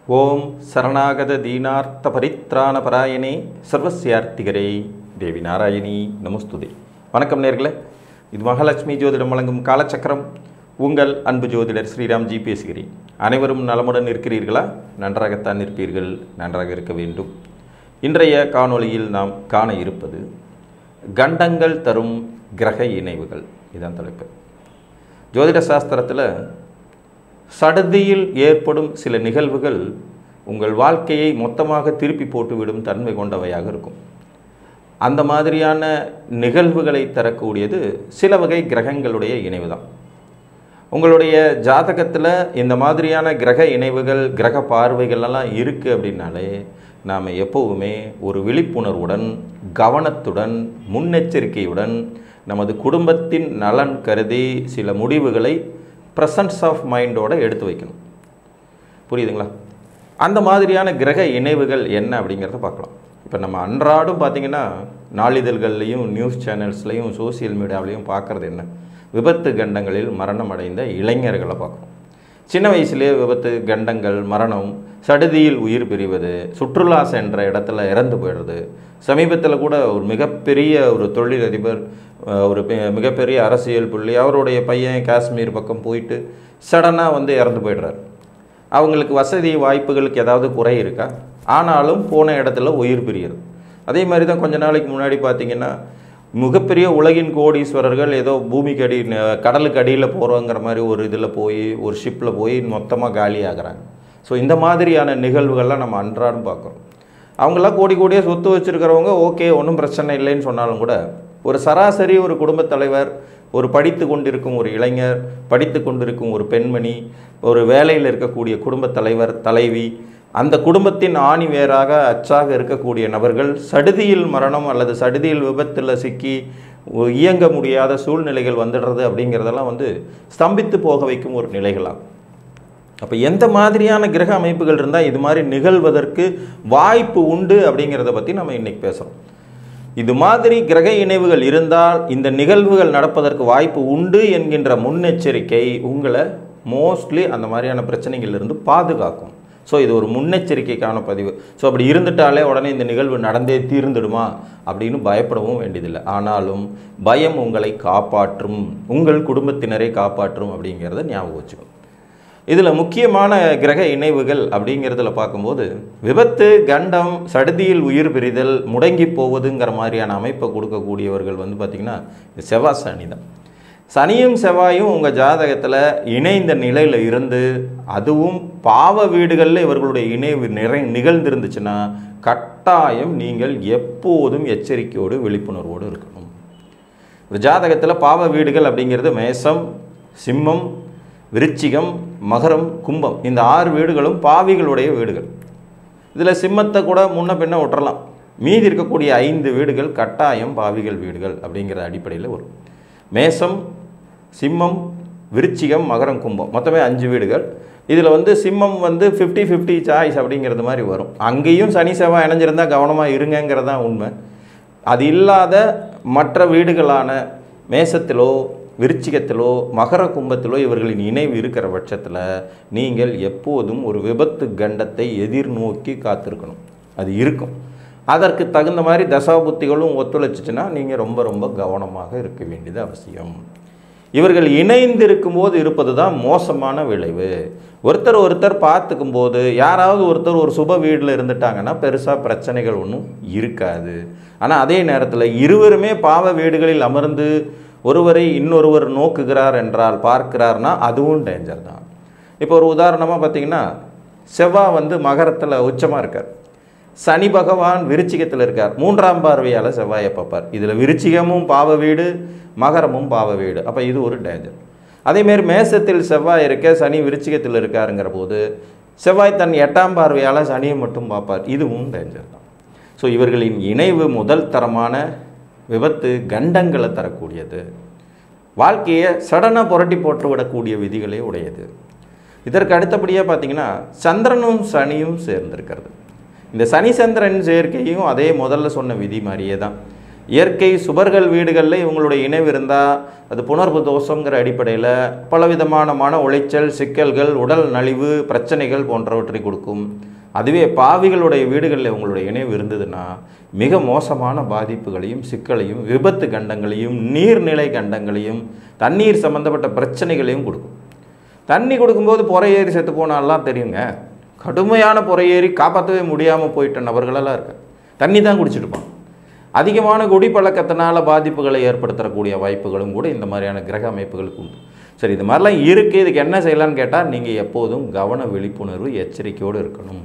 ஓம் சரணாகத தீனார்த்த பரித்ராண பராயணே சர்வசியார்த்திகரே தேவி நாராயணி நமஸ்துதே. வணக்கம் நேர்களே, இது மகாலட்சுமி ஜோதிடம் வழங்கும் காலச்சக்கரம். உங்கள் அன்பு ஜோதிடர் ஸ்ரீராம்ஜி பேசுகிறேன். அனைவரும் நலமுடன் இருக்கிறீர்களா? நன்றாகத்தான் இருப்பீர்கள், நன்றாக இருக்க வேண்டும். இன்றைய காணொளியில் நாம் காண இருப்பது கண்டங்கள் தரும் கிரக இணைவுகள். இதுதான் தலைப்பு. ஜோதிட சாஸ்திரத்தில் சடுதியில் ஏற்படும் சில நிகழ்வுகள் உங்கள் வாழ்க்கையை மொத்தமாக திருப்பி போட்டுவிடும் தன்மை கொண்டவையாக இருக்கும். அந்த மாதிரியான நிகழ்வுகளை தரக்கூடியது சில வகை கிரகங்களுடைய இணைவு தான். உங்களுடைய ஜாதகத்தில் இந்த மாதிரியான கிரக இணைவுகள், கிரக பார்வைகளெல்லாம் இருக்குது அப்படின்னாலே நாம் எப்போவுமே ஒரு விழிப்புணர்வுடன், கவனத்துடன், முன்னெச்சரிக்கையுடன் நமது குடும்பத்தின் நலன் கருதி சில முடிவுகளை ப்ரெசன்ஸ் ஆஃப் மைண்டோடு எடுத்து வைக்கணும். புரியுதுங்களா? அந்த மாதிரியான கிரக இணைவுகள் என்ன அப்படிங்கிறத பார்க்கலாம். இப்போ நம்ம அன்றாடம் பார்த்திங்கன்னா நாளிதழ்கள்லையும் நியூஸ் சேனல்ஸ்லையும் சோசியல் மீடியாவிலையும் பார்க்குறது என்ன? விபத்து கண்டங்களில் மரணம் அடைந்த இளைஞர்களை பார்க்கணும். சின்ன வயசுலேயே விபத்து கண்டங்கள், மரணம், சடுதியில் உயிர் பிரிவது, சுற்றுலா சென்ற இடத்துல இறந்து போயிடுறது. சமீபத்தில் கூட ஒரு மிகப்பெரிய ஒரு தொழிலதிபர், ஒரு மிகப்பெரிய அரசியல் புள்ளி, அவருடைய பையன் காஷ்மீர் பக்கம் போயிட்டு சடனாக இறந்து போய்டுறாரு. அவங்களுக்கு வசதி வாய்ப்புகளுக்கு ஏதாவது குறை இருக்கா? ஆனாலும் போன இடத்துல உயிர் பிரியுது. அதே மாதிரி தான் கொஞ்ச நாளைக்கு முன்னாடி பார்த்திங்கன்னா மிகப்பெரிய உலகின் கோடீஸ்வரர்கள் ஏதோ பூமிக்கு அடி, கடலுக்கு அடியில் போகிறோங்கிற மாதிரி ஒரு இதில் போய், ஒரு ஷிப்பில் போய் மொத்தமாக காலி ஆகிறாங்க. ஸோ இந்த மாதிரியான நிகழ்வுகள்லாம் நம்ம அன்றாடம் பார்க்குறோம். அவங்களாம் கோடி கோடியாக சொத்து வச்சுருக்கிறவங்க ஓகே, ஒன்றும் பிரச்சனை இல்லைன்னு சொன்னாலும் கூட ஒரு சராசரி ஒரு குடும்பத் தலைவர், ஒரு படித்து கொண்டிருக்கும் ஒரு இளைஞர், படித்து கொண்டிருக்கும் ஒரு பெண்மணி, ஒரு வேலையில் இருக்கக்கூடிய குடும்பத் தலைவர், தலைவி, அந்த குடும்பத்தின் ஆணி வேராக அச்சாக இருக்கக்கூடிய நபர்கள் சடுதியில் மரணம் அல்லது சடுதியில் விபத்தில் சிக்கி இயங்க முடியாத சூழ்நிலைகள் வந்துடுறது அப்படிங்கிறதெல்லாம் ஸ்தம்பித்து போக வைக்கும் ஒரு நிலைகளாகும். அப்போ எந்த மாதிரியான கிரக அமைப்புகள் இருந்தால் இது மாதிரி நிகழ்வதற்கு வாய்ப்பு உண்டு அப்படிங்கிறத பற்றி நம்ம இன்றைக்கி பேசுகிறோம். இது மாதிரி கிரக இணைவுகள் இருந்தால் இந்த நிகழ்வுகள் நடப்பதற்கு வாய்ப்பு உண்டு என்கின்ற முன்னெச்சரிக்கை உங்களை மோஸ்ட்லி அந்த மாதிரியான பிரச்சனைகளிலிருந்து பாதுகாக்கும். ஸோ இது ஒரு முன்னெச்சரிக்கைக்கான பதிவு. ஸோ அப்படி இருந்துட்டாலே உடனே இந்த நிகழ்வு நடந்தே தீர்ந்துடுமா அப்படின்னு பயப்படவும் வேண்டியதில்லை. ஆனாலும் பயம் உங்களை காப்பாற்றும், உங்கள் குடும்பத்தினரை காப்பாற்றும் அப்படிங்கிறத ஞாபகம் வச்சுக்கணும். இதில் முக்கியமான கிரக இணைவுகள் அப்படிங்கிறதுல பார்க்கும்போது விபத்து, கண்டம், சடுதியில் உயிர் பிரிதல், முடங்கி போவதுங்கிற மாதிரியான அமைப்பை கொடுக்கக்கூடியவர்கள் பார்த்திங்கன்னா செவ்வாய், சனி தான். சனியும் செவ்வாயும் உங்கள் ஜாதகத்தில் இணைந்த நிலையில் இருந்து, அதுவும் பாவ வீடுகளில் இவர்களுடைய இணைவு நிகழ்ந்திருந்துச்சுன்னா கட்டாயம் நீங்கள் எப்போதும் எச்சரிக்கையோடு, விழிப்புணர்வோடு இருக்கணும். ஒரு ஜாதகத்தில் பாவ வீடுகள் அப்படிங்கிறது மேசம், சிம்மம், விருச்சிகம், மகரம், கும்பம், இந்த 6 வீடுகளும் பாவிகளுடைய வீடுகள். இதில் சிம்மத்தை கூட முன்ன பின்ன விட்டுறலாம். மீதி இருக்கக்கூடிய 5 வீடுகள் கட்டாயம் பாவிகள் வீடுகள் அப்படிங்கிற அடிப்படையில் வரும். மேசம், சிம்மம், விருச்சிகம், மகரம், கும்பம், மொத்தமே 5 வீடுகள். இதில் சிம்மம் 50-50 சாய்ஸ் அப்படிங்கிறது மாதிரி வரும். அங்கேயும் சனி செவ்வாய் இணைஞ்சிருந்தால் கவனமாக இருங்கிறதான் உண்மை. அது இல்லாத மற்ற வீடுகளான மேசத்திலோ, விருச்சிகத்திலோ, மகர கும்பத்திலோ இவர்களின் இணைவு இருக்கிற பட்சத்தில் நீங்கள் எப்போதும் ஒரு விபத்து கண்டத்தை எதிர்நோக்கி காத்திருக்கணும். அது இருக்கும். அதற்கு தகுந்த மாதிரி தசாபுத்திகளும் ஒத்துழைச்சிச்சுன்னா நீங்கள் ரொம்ப ரொம்ப கவனமாக இருக்க வேண்டியது அவசியம். இவர்கள் இணைந்து இருக்கும்போது இருப்பது தான் மோசமான விளைவு. ஒருத்தர் பார்த்துக்கும் போது யாராவது ஒருத்தர் ஒரு சுப வீட்டில் இருந்துட்டாங்கன்னா பெருசாக பிரச்சனைகள் ஒன்றும் இருக்காது. ஆனால் அதே நேரத்தில் இருவருமே பாவ வீடுகளில் அமர்ந்து ஒருவரை இன்னொருவர் நோக்குகிறார் என்றால், பார்க்கிறார்னா அதுவும் டேஞ்சர் தான். இப்போ ஒரு உதாரணமாக பார்த்திங்கன்னா செவ்வாய் மகரத்தில் உச்சமாக இருக்கார், சனி பகவான் விருச்சிகத்தில் இருக்கார். 3ஆம் பார்வையால் செவ்வாயை பார்ப்பார். இதில் விருச்சிகமும் பாவ வீடு, மகரமும் பாவ வீடு. அப்போ இது ஒரு டேஞ்சர். அதேமாரி மேசத்தில் செவ்வாய் இருக்க, சனி விருச்சிகத்தில் இருக்காருங்கிற போது செவ்வாய் தன் 8ஆம் பார்வையால் சனியை மட்டும் பார்ப்பார். இதுவும் டேஞ்சர் தான். ஸோ இவர்களின் இணைவு முதல் தரமான விபத்து கண்டங்களை தரக்கூடியது, வாழ்க்கையை சடனாக புரட்டி போட்டு விடக்கூடிய விதிகளே உடையது. இதற்கு அடுத்தபடியாக பார்த்திங்கன்னா சந்திரனும் சனியும் சேர்ந்திருக்கிறது. இந்த சனி சந்திரன் சேர்க்கையும் அதே முதல்ல சொன்ன விதி மாதிரியே தான். இயற்கை சுபர்கள் வீடுகளில் இவங்களுடைய இணைவு இருந்தால் அது புணர்வு தோஷங்கிற அடிப்படையில் பலவிதமான மன உளைச்சல், சிக்கல்கள், உடல் நலிவு, பிரச்சனைகள் போன்றவற்றை கொடுக்கும். அதுவே பாவிகளுடைய வீடுகளில் இவங்களுடைய இணைவு இருந்ததுன்னா மிக மோசமான பாதிப்புகளையும், சிக்கலையும், விபத்து கண்டங்களையும், நீர்நிலை கண்டங்களையும், தண்ணீர் சம்பந்தப்பட்ட பிரச்சனைகளையும் கொடுக்கும். தண்ணி கொடுக்கும்போது புறையேறி செத்து போனாலாம் தெரியுங்க. கடுமையான புறையேறி காப்பாற்றவே முடியாமல் போயிட்ட நபர்களெல்லாம் இருக்காங்க. தண்ணி தான் குடிச்சிட்டுப்பான். அதிகமான குடிப்பழக்கத்தினால பாதிப்புகளை ஏற்படுத்தக்கூடிய வாய்ப்புகளும் கூட இந்த மாதிரியான கிரக அமைப்புகளுக்கு உண்டு. சரி, இது மாதிரிலாம் இருக்குது. இதுக்கு என்ன செய்யலான்னு கேட்டால் நீங்கள் எப்போதும் கவன விழிப்புணர்வு, எச்சரிக்கையோடு இருக்கணும்.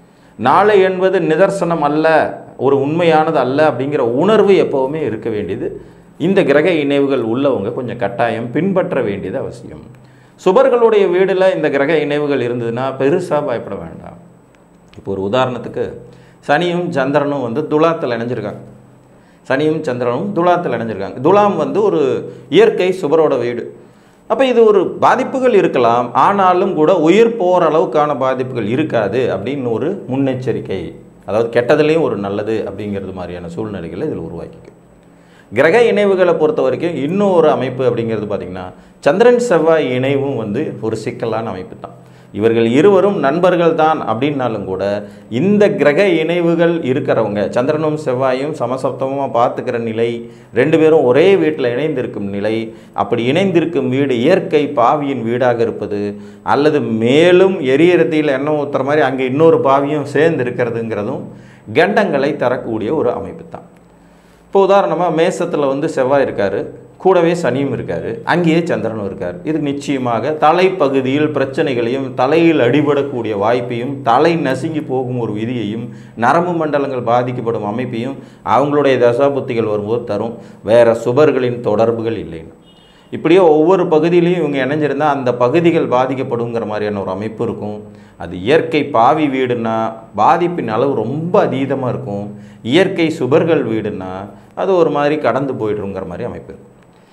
நாளை என்பது நிதர்சனம் அல்ல, ஒரு உண்மையானது அல்ல அப்படிங்கிற உணர்வு எப்போவுமே இருக்க வேண்டியது இந்த கிரக இணைவுகள் உள்ளவங்க கொஞ்சம் கட்டாயம் பின்பற்ற வேண்டியது அவசியம். சுபர்களுடைய வீடில் இந்த கிரக இணைவுகள் இருந்ததுன்னா பெருசாக பயப்பட வேண்டாம். இப்போ ஒரு உதாரணத்துக்கு சனியும் சந்திரனும் வந்து துலாத்தில் இணைஞ்சிருக்காங்க. சனியும் சந்திரனும் துலாத்தில் இணைஞ்சிருக்காங்க. துலாம் வந்து ஒரு இயற்கை சுபரோட வீடு. அப்போ இது ஒரு பாதிப்புகள் இருக்கலாம், ஆனாலும் கூட உயிர் போகிற அளவுக்கான பாதிப்புகள் இருக்காது அப்படின்னு ஒரு முன்னெச்சரிக்கை. அதாவது கெட்டதுலேயும் ஒரு நல்லது அப்படிங்கிறது மாதிரியான சூழ்நிலைகளை இதில் உருவாக்கிக்கும். கிரக இணைவுகளை பொறுத்த வரைக்கும் இன்னொரு அமைப்பு அப்படிங்கிறது பார்த்திங்கன்னா சந்திரன் செவ்வாய் இணைவும் வந்து ஒரு சிக்கலான அமைப்பு தான். இவர்கள் இருவரும் நண்பர்கள் தான் அப்படின்னாலும் கூட இந்த கிரக இணைவுகள் இருக்கிறவங்க, சந்திரனும் செவ்வாயும் சமசப்தமாக பார்த்துக்கிற நிலை, ரெண்டு பேரும் ஒரே வீட்டில் இணைந்திருக்கும் நிலை, அப்படி இணைந்திருக்கும் வீடு இயற்கை பாவியின் வீடாக இருப்பது, அல்லது மேலும் எரியறதியில் எண்ணெய் ஊற்றுற மாதிரி அங்கே இன்னொரு பாவியும் சேர்ந்து இருக்கிறதுங்கிறதும் கண்டங்களை தரக்கூடிய ஒரு அமைப்பு தான். இப்போ உதாரணமாக மேசத்தில் வந்து செவ்வாய் இருக்கார், கூடவே சனியும் இருக்கார், அங்கேயே சந்திரனும் இருக்கார். இது நிச்சயமாக தலைப்பகுதியில் பிரச்சனைகளையும், தலையில் அடிபடக்கூடிய வாய்ப்பையும், தலை நசுங்கி போகும் ஒரு விதியையும், நரம்பு மண்டலங்கள் பாதிக்கப்படும் அமைப்பையும் அவங்களுடைய தசாபுத்திகள் வரும்போது தரும். வேறு சுபர்களின் தொடர்புகள் இல்லைன்னு இப்படியே ஒவ்வொரு பகுதியிலையும் இவங்க இணைஞ்சிருந்தால் அந்த பகுதிகள் பாதிக்கப்படுங்கிற மாதிரியான ஒரு அமைப்பு இருக்கும். அது இயற்கை பாவி வீடுன்னா பாதிப்பின் அளவு ரொம்ப அதீதமாக இருக்கும். இயற்கை சுபர்கள் வீடுன்னா அது ஒரு மாதிரி கடந்து போய்டுங்கிற மாதிரி அமைப்பு இருக்கும்.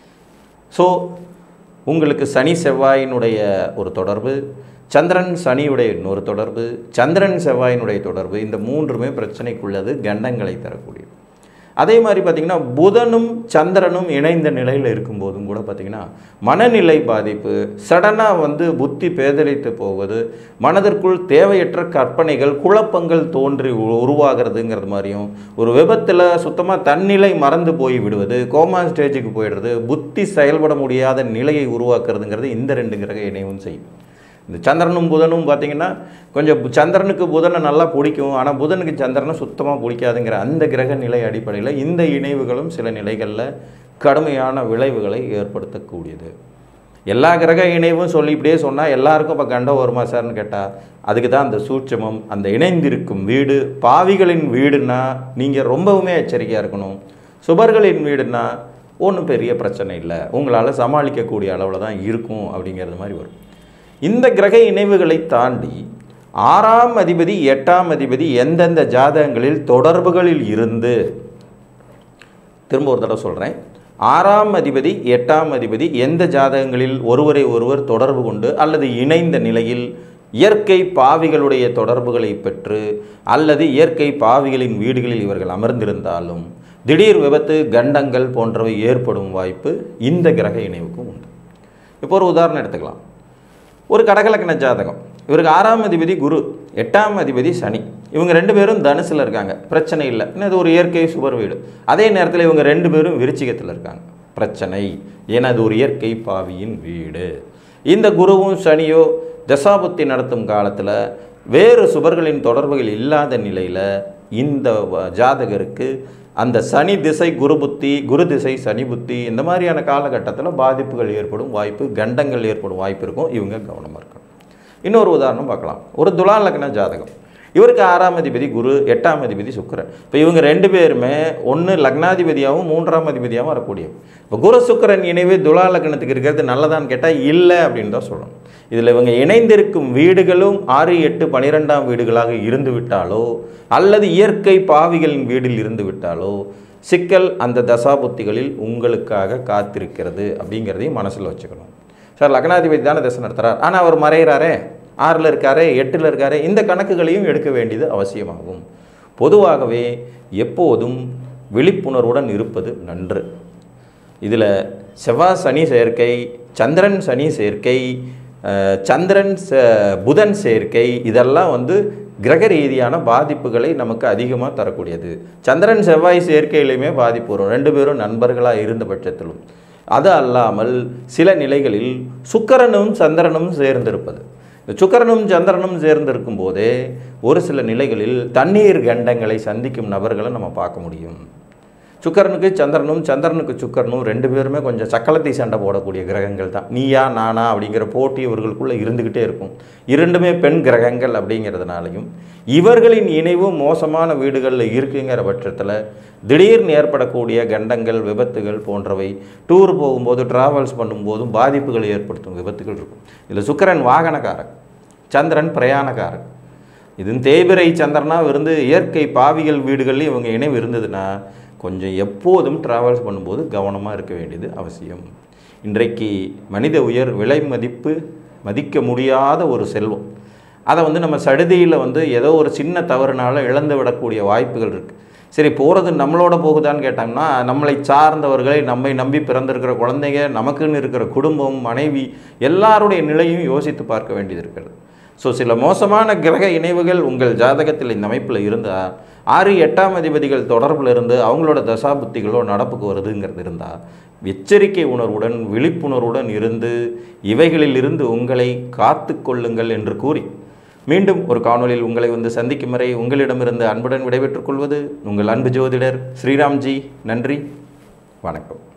ஸோ உங்களுக்கு சனி செவ்வாயினுடைய ஒரு தொடர்பு, சந்திரன் சனியுடைய இன்னொரு தொடர்பு, சந்திரன் செவ்வாயினுடைய தொடர்பு, இந்த மூன்றுமே பிரச்சனைக்குள்ளது, கண்டங்களை தரக்கூடியது. அதே மாதிரி பார்த்திங்கன்னா புதனும் சந்திரனும் இணைந்த நிலையில் இருக்கும்போதும் கூட பார்த்திங்கன்னா மனநிலை பாதிப்பு, சடனாக வந்து புத்தி பேதலித்து போவது, மனதிற்குள் தேவையற்ற கற்பனைகள், குழப்பங்கள் தோன்றி உருவாகிறதுங்கிறது மாதிரியும், ஒரு விபத்தில் சுத்தமாக தன்னிலை மறந்து போய் விடுவது, கோமா ஸ்டேஜுக்கு போயிடுறது, புத்தி செயல்பட முடியாத நிலையை உருவாக்குறதுங்கிறது இந்த ரெண்டு கிரக இணைவும் செய்யும். இந்த சந்திரனும் புதனும் பார்த்திங்கன்னா கொஞ்சம் சந்திரனுக்கு புதனை நல்லா பிடிக்கும், ஆனால் புதனுக்கு சந்திரனை சுத்தமாக பிடிக்காதுங்கிற அந்த கிரக நிலை அடிப்படையில் இந்த இணைவுகளும் சில நிலைகளில் கடுமையான விளைவுகளை ஏற்படுத்தக்கூடியது. எல்லா கிரக இணைவும் சொல்லி இப்படியே சொன்னால் எல்லாருக்கும் இப்போ கண்டம் வருமா சார்னு கேட்டால் அதுக்கு தான் அந்த சூட்சமம். அந்த இணைந்திருக்கும் வீடு பாவிகளின் வீடுன்னா நீங்கள் ரொம்பவுமே எச்சரிக்கையாக இருக்கணும். சுபர்களின் வீடுன்னா ஒன்றும் பெரிய பிரச்சனை இல்லை, உங்களால் சமாளிக்கக்கூடிய அளவில் தான் இருக்கும் அப்படிங்கிறது மாதிரி வரும். இந்த கிரக இணைவுகளை தாண்டி 6ஆம் அதிபதி 8ஆம் அதிபதி எந்தெந்த ஜாதகங்களில் தொடர்புகளில் இருந்து, திரும்ப ஒரு தடவை சொல்கிறேன், 6ஆம் அதிபதி 8ஆம் அதிபதி எந்த ஜாதகங்களில் ஒருவரை ஒருவர் தொடர்பு கொண்டு அல்லது இணைந்த நிலையில் இயற்கை பாவிகளுடைய தொடர்புகளை பெற்று அல்லது இயற்கை பாவிகளின் வீடுகளில் இவர்கள் அமர்ந்திருந்தாலும் திடீர் விபத்து, கண்டங்கள் போன்றவை ஏற்படும் வாய்ப்பு இந்த கிரக இணைவுக்கும் உண்டு. இப்போ ஒரு உதாரணம் எடுத்துக்கலாம். ஒரு கடகலக்கண ஜாதகம், இவருக்கு 6ஆம் அதிபதி குரு, 8ஆம் அதிபதி சனி, இவங்க ரெண்டு பேரும் தனுசில் இருக்காங்க, பிரச்சனை இல்லை, இது ஒரு இயற்கை சுபர் வீடு. அதே நேரத்தில் இவங்க ரெண்டு பேரும் விருச்சிகத்தில் இருக்காங்க, பிரச்சனை, ஏன்னா அது ஒரு இயற்கை பாவியின் வீடு. இந்த குருவும் சனியோ தசாபுத்தி நடத்தும் காலத்தில் வேறு சுபர்களின் தொடர்புகள் இல்லாத நிலையில் இந்த ஜாதகருக்கு அந்த சனி திசை குரு புத்தி, குரு திசை சனி புத்தி, இந்த மாதிரியான காலகட்டத்தில் பாதிப்புகள் ஏற்படும் வாய்ப்பு, கண்டங்கள் ஏற்படும் வாய்ப்பு இருக்கும். இவங்க கவனமாக இருக்கணும். இன்னொரு உதாரணம் பார்க்கலாம். ஒரு துலா லக்ன ஜாதகம், இவருக்கு 6ஆம் அதிபதி குரு, 8ஆம் அதிபதி சுக்கிரன். இப்போ இவங்க ரெண்டு பேருமே ஒன்று லக்னாதிபதியாகவும் 3ஆம் அதிபதியாகவும் வரக்கூடியது. இப்போ குரு சுக்கிரன் இணைவே துலா லக்னத்துக்கு இருக்கிறது நல்லதான்னு கேட்டால் இல்லை அப்படின்னு தான் சொல்லணும். இதில் இவங்க இணைந்திருக்கும் வீடுகளும் 6, 8, 12ஆம் வீடுகளாக இருந்து விட்டாலோ அல்லது இயற்கை பாவிகளின் வீடில் இருந்து விட்டாலோ சிக்கல் அந்த தசாபுத்திகளில் உங்களுக்காக காத்திருக்கிறது அப்படிங்கிறதையும் மனசில் வச்சுக்கணும். சார் லக்னாதிபதி தானே தசை நடத்துகிறார், ஆனால் அவர் மறைகிறாரே, 6ல் இருக்காரே, 8ல் இருக்காரே, இந்த கணக்குகளையும் எடுக்க வேண்டியது அவசியமாகும். பொதுவாகவே எப்போதும் விழிப்புணர்வுடன் இருப்பது நன்று. இதில் செவ்வாய் சனி சேர்க்கை, சந்திரன் சனி சேர்க்கை, சந்திரன் புதன் சேர்க்கை இதெல்லாம் வந்து கிரக ரீதியான பாதிப்புகளை நமக்கு அதிகமாக தரக்கூடியது. சந்திரன் செவ்வாய் சேர்க்கையிலையுமே பாதிப்பு வரும், 2 பேரும் நண்பர்களாக இருந்த பட்சத்திலும். அது அல்லாமல் சில நிலைகளில் சுக்கிரனும் சந்திரனும் சேர்ந்திருப்பது, இந்த சுக்கிரனும் சந்திரனும் சேர்ந்திருக்கும் போதே ஒரு சில நிலைகளில் தண்ணீர் கண்டங்களை சந்திக்கும் நபர்களை நம்ம பார்க்க முடியும். சுக்கிரனுக்கு சந்திரனும் சந்திரனுக்கு சுக்கிரனும் 2 பேருமே கொஞ்சம் சக்கலத்தை சண்டை போடக்கூடிய கிரகங்கள் தான். நீயா நானா அப்படிங்கிற போட்டி இவர்களுக்குள்ளே இருந்துக்கிட்டே இருக்கும். 2மே பெண் கிரகங்கள் அப்படிங்கிறதுனாலையும் இவர்களின் இணைவு மோசமான வீடுகளில் இருக்குங்கிற பட்சத்தில் திடீர்னு ஏற்படக்கூடிய கண்டங்கள், விபத்துகள் போன்றவை டூர் போகும்போது ட்ராவல்ஸ் பண்ணும்போதும் பாதிப்புகளை ஏற்படுத்தும் விபத்துகள் இருக்கும். இதில் சுக்கிரன் வாகனக்காரன், சந்திரன் பிரயாணக்காரன். இது தேய்பிரை சந்திரனாக இருந்து இயற்கை பாவிகள் வீடுகளில் இவங்க இணைவு இருந்ததுன்னா கொஞ்சம் எப்போதும் ட்ராவல்ஸ் பண்ணும்போது கவனமாக இருக்க வேண்டியது அவசியம். இன்றைக்கு மனித உயர் விலை மதிக்க முடியாத ஒரு செல்வம். அதை வந்து நம்ம சடுதியில் வந்து ஏதோ ஒரு சின்ன தவறுனால இழந்து விடக்கூடிய வாய்ப்புகள் இருக்குது. சரி, போகிறது நம்மளோட போகுதான்னு கேட்டாங்கன்னா, நம்மளை சார்ந்தவர்களை, நம்மை நம்பி பிறந்திருக்கிற குழந்தைங்க, நமக்குன்னு இருக்கிற குடும்பம், மனைவி எல்லாருடைய நிலையும் யோசித்து பார்க்க வேண்டியது இருக்கிறது. ஸோ சில மோசமான கிரக இணைவுகள் உங்கள் ஜாதகத்தில் இந்த அமைப்பில் இருந்தால், 6, 8ஆம் அதிபதிகள் தொடர்பில் இருந்து அவங்களோட தசாபுத்திகளோ நடப்புக்கு வருதுங்கிறது இருந்தால், எச்சரிக்கை உணர்வுடன் விழிப்புணர்வுடன் இருந்து இவைகளில் இருந்து உங்களை காத்து கொள்ளுங்கள் என்று கூறி, மீண்டும் ஒரு காணொலியில் உங்களை வந்து சந்திக்கும் வரை உங்களிடமிருந்து அன்புடன் விடைபெற்றுக் கொள்வது உங்கள் அன்பு ஜோதிடர் ஸ்ரீராம்ஜி. நன்றி, வணக்கம்.